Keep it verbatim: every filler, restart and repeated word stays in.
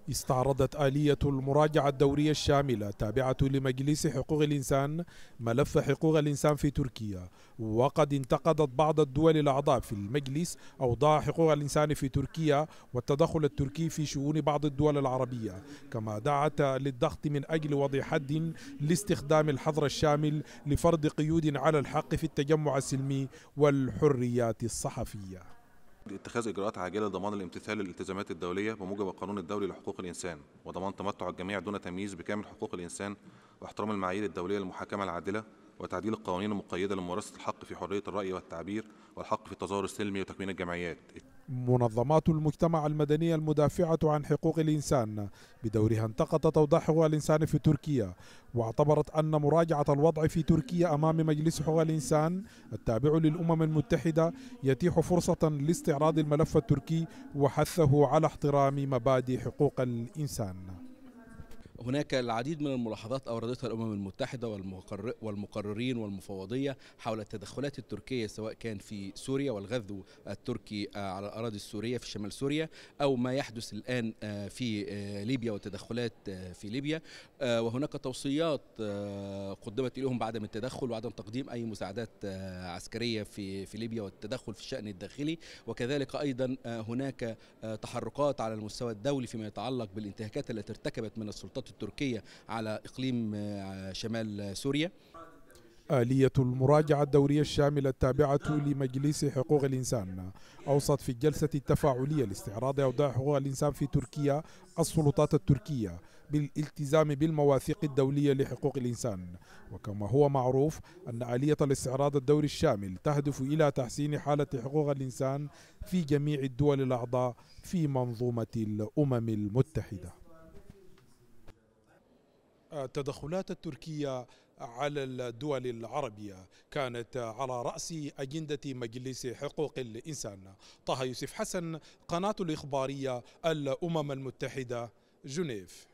استعرضت آلية المراجعة الدورية الشاملة التابعة لمجلس حقوق الإنسان ملف حقوق الإنسان في تركيا، وقد انتقدت بعض الدول الأعضاء في المجلس أوضاع حقوق الإنسان في تركيا والتدخل التركي في شؤون بعض الدول العربية، كما دعت للضغط من أجل وضع حد لاستخدام الحظر الشامل لفرض قيود على الحق في التجمع السلمي والحريات الصحفية. اتخاذ إجراءات عاجلة لضمان الامتثال للالتزامات الدولية بموجب القانون الدولي لحقوق الإنسان، وضمان تمتع الجميع دون تمييز بكامل حقوق الإنسان، واحترام المعايير الدولية للمحاكمة العادلة، وتعديل القوانين المقيدة لممارسة الحق في حرية الرأي والتعبير والحق في التظاهر السلمي وتكوين الجمعيات. منظمات المجتمع المدني المدافعة عن حقوق الإنسان بدورها انتقدت أوضاع حقوق الإنسان في تركيا، واعتبرت أن مراجعة الوضع في تركيا أمام مجلس حقوق الإنسان التابع للأمم المتحدة يتيح فرصة لاستعراض الملف التركي وحثه على احترام مبادئ حقوق الإنسان. هناك العديد من الملاحظات أوردتها الأمم المتحدة والمقررين والمفوضية حول التدخلات التركية، سواء كان في سوريا والغزو التركي على الأراضي السورية في شمال سوريا، أو ما يحدث الآن في ليبيا والتدخلات في ليبيا. وهناك توصيات قدمت إليهم بعدم التدخل وعدم تقديم أي مساعدات عسكرية في في ليبيا والتدخل في الشأن الداخلي، وكذلك أيضا هناك تحركات على المستوى الدولي فيما يتعلق بالانتهاكات التي ارتكبت من السلطات التركية على إقليم شمال سوريا. آلية المراجعة الدورية الشاملة التابعة لمجلس حقوق الإنسان أوصت في الجلسة التفاعلية لاستعراض أوضاع حقوق الإنسان في تركيا السلطات التركية بالالتزام بالمواثيق الدولية لحقوق الإنسان، وكما هو معروف أن آلية الاستعراض الدوري الشامل تهدف إلى تحسين حالة حقوق الإنسان في جميع الدول الأعضاء في منظومة الأمم المتحدة. التدخلات التركية على الدول العربية كانت على رأس أجندة مجلس حقوق الإنسان. طه يوسف حسن، قناة الإخبارية الأمم المتحدة، جنيف.